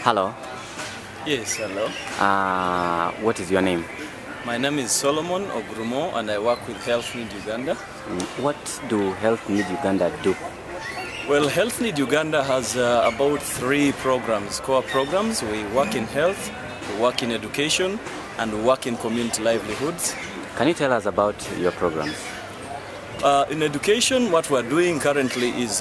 Hello. Yes, hello. What is your name? My name is Solomon Ogrumo and I work with Health Need Uganda. What do Health Need Uganda do? Well, Health Need Uganda has about 3 programs, core programs. We work in health, we work in education, and we work in community livelihoods. Can you tell us about your programs? In education, what we're doing currently is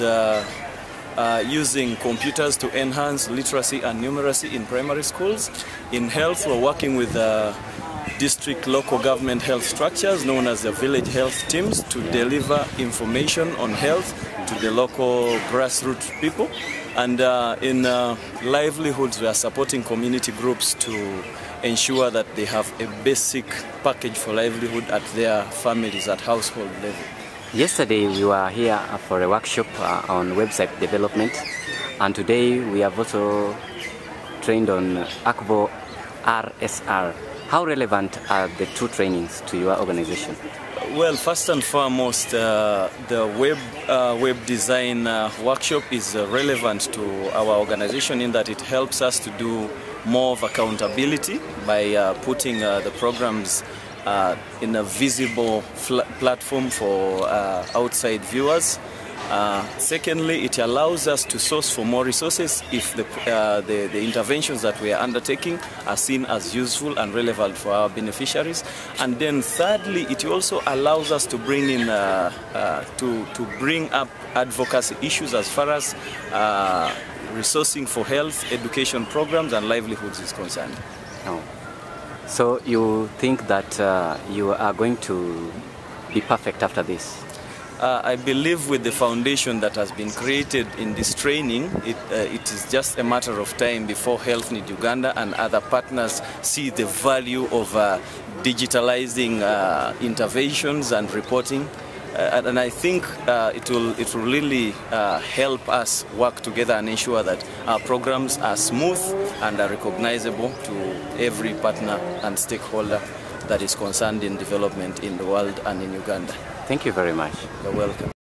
using computers to enhance literacy and numeracy in primary schools. In health, we're working with district local government health structures known as the village health teams to deliver information on health to the local grassroots people. And in livelihoods, we are supporting community groups to ensure that they have a basic package for livelihood at their families at household level. Yesterday we were here for a workshop on website development, and today we have also trained on Akvo RSR. How relevant are the 2 trainings to your organization? Well, first and foremost, the web design workshop is relevant to our organization in that it helps us to do more of accountability by putting the programs in a visible platform for outside viewers. Secondly, it allows us to source for more resources if the interventions that we are undertaking are seen as useful and relevant for our beneficiaries. And then thirdly, it also allows us to bring in to bring up advocacy issues as far as resourcing for health, education programs and livelihoods is concerned. Oh. So you think that you are going to be perfect after this? I believe with the foundation that has been created in this training, it is just a matter of time before Health Need Uganda and other partners see the value of digitalizing interventions and reporting. And I think it will really help us work together and ensure that our programs are smooth and are recognizable to every partner and stakeholder that is concerned in development in the world and in Uganda. Thank you very much. You're welcome.